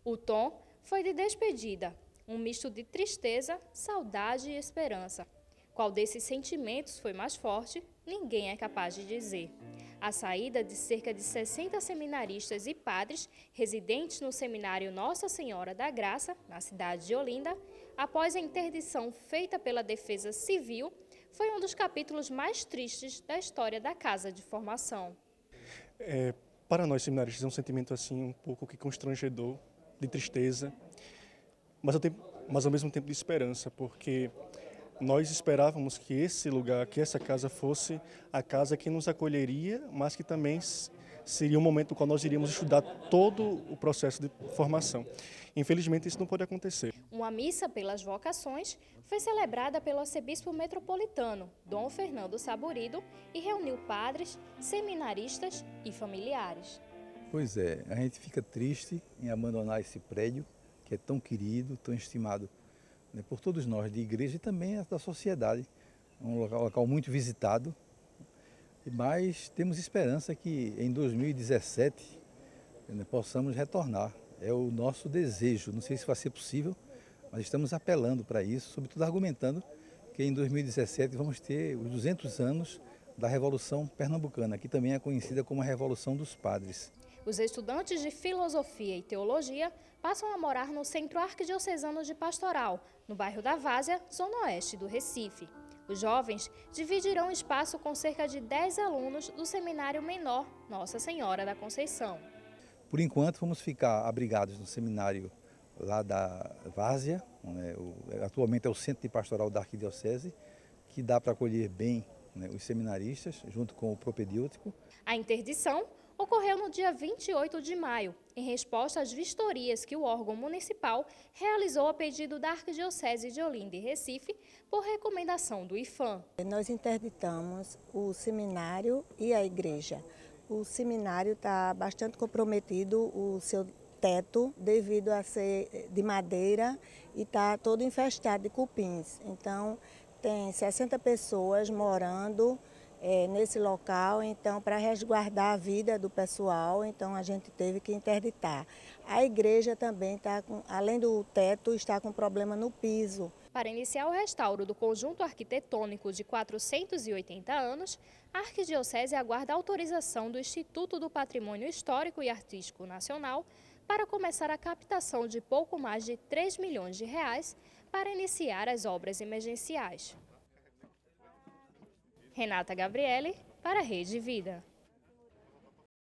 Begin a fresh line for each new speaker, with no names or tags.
O tom foi de despedida, um misto de tristeza, saudade e esperança. Qual desses sentimentos foi mais forte, ninguém é capaz de dizer. A saída de cerca de 60 seminaristas e padres residentes no seminário Nossa Senhora da Graça, na cidade de Olinda, após a interdição feita pela Defesa Civil, foi um dos capítulos mais tristes da história da Casa de Formação.
Para nós seminaristas é um sentimento assim um pouco que constrangedor, de tristeza, mas ao mesmo tempo de esperança, porque nós esperávamos que esse lugar, que essa casa fosse a casa que nos acolheria, mas que também seria um momento no qual nós iríamos estudar todo o processo de formação. Infelizmente isso não pode acontecer.
Uma missa pelas vocações foi celebrada pelo arcebispo metropolitano, Dom Fernando Saburido, e reuniu padres, seminaristas e familiares.
Pois é, a gente fica triste em abandonar esse prédio, que é tão querido, tão estimado, né, por todos nós, de igreja e também da sociedade. É um local muito visitado, mas temos esperança que em 2017 possamos retornar. É o nosso desejo, não sei se vai ser possível, mas estamos apelando para isso, sobretudo argumentando que em 2017 vamos ter os 200 anos da Revolução Pernambucana, que também é conhecida como a Revolução dos Padres.
Os estudantes de Filosofia e Teologia passam a morar no Centro Arquidiocesano de Pastoral, no bairro da Várzea, zona oeste do Recife. Os jovens dividirão espaço com cerca de 10 alunos do Seminário Menor Nossa Senhora da Conceição.
Por enquanto, vamos ficar abrigados no seminário lá da Várzea, né, atualmente é o Centro de Pastoral da Arquidiocese, que dá para acolher bem, né, os seminaristas, junto com o propedêutico.
A interdição ocorreu no dia 28 de maio, em resposta às vistorias que o órgão municipal realizou a pedido da Arquidiocese de Olinda e Recife por recomendação do IPHAM.
Nós interditamos o seminário e a igreja. O seminário está bastante comprometido, o seu teto, devido a ser de madeira e está todo infestado de cupins. Então, tem 60 pessoas morando nesse local, então, para resguardar a vida do pessoal, então a gente teve que interditar. A igreja também está, além do teto, está com problema no piso.
Para iniciar o restauro do conjunto arquitetônico de 480 anos, a Arquidiocese aguarda a autorização do Instituto do Patrimônio Histórico e Artístico Nacional para começar a captação de pouco mais de 3 milhões de reais para iniciar as obras emergenciais. Renata Gabriele, para a Rede Vida.